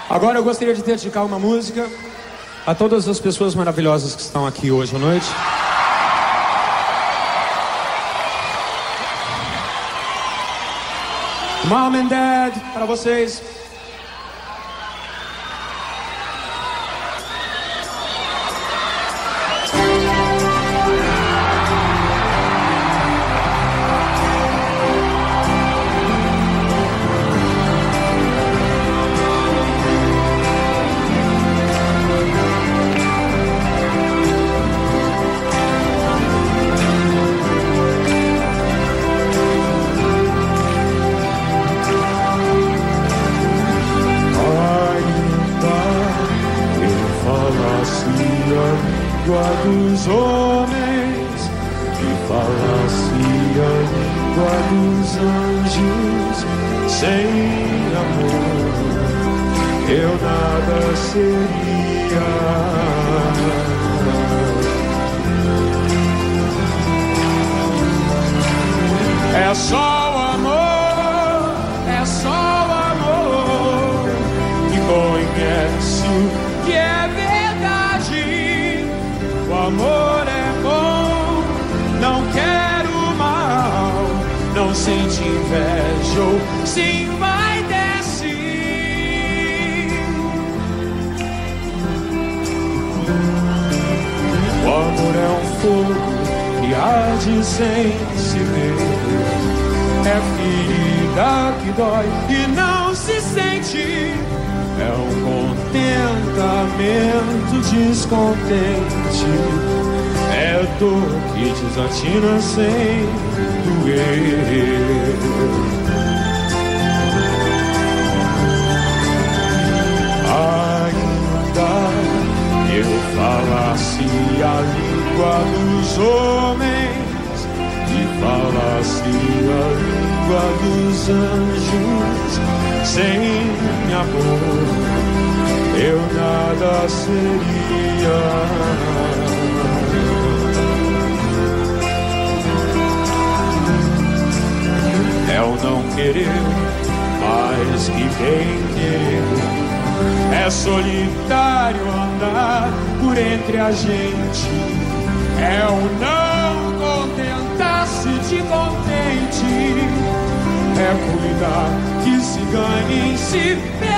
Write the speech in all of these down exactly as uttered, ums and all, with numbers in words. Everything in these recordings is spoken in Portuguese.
Agora eu gostaria de dedicar uma música a todas as pessoas maravilhosas que estão aqui hoje à noite. Mom and Dad, para vocês. Dos homens e falasse a língua dos anjos, sem amor eu nada seria. É só o amor, é só o amor que conhece o que é verdade. O amor é bom, não quero mal, não sente inveja ou se envaidece. O amor é um fogo que arde sem se ver, é ferida que dói e não se sente. É um contentamento descontente, é dor que desatina sem doer. Ainda eu falasse a língua dos homens e falasse a língua dos anjos, sem amor eu nada seria. É o não querer mais que bem querer, é solitário andar por entre a gente, é o não contentar-se de contente, é cuidar que se ganhe em se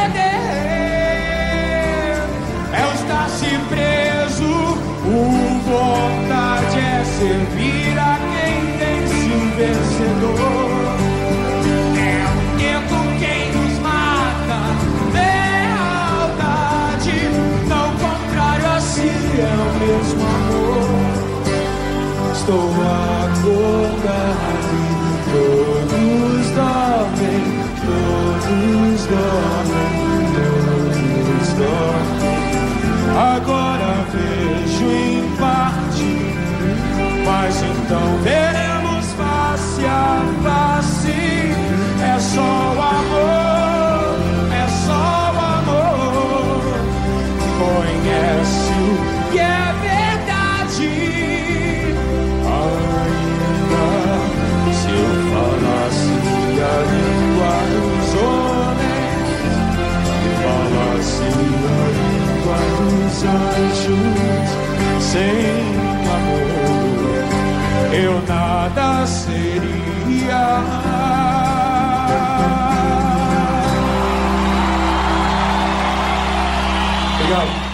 perder, é o estar-se preso, o vontade é servir a quem vence um vencedor, é o ter com quem nos mata, lealdade, não contrário a si, é o mesmo amor. Estou acordado, todos dormem, todos dormem, todos dormem. Agora vejo em parte, mas então veremos face a face. É só o amor, é só o amor que conhece o que é verdade. Ainda se eu falasse a língua dos homens e falasse a língua dos anjos, sem amor eu nada seria. Obrigado.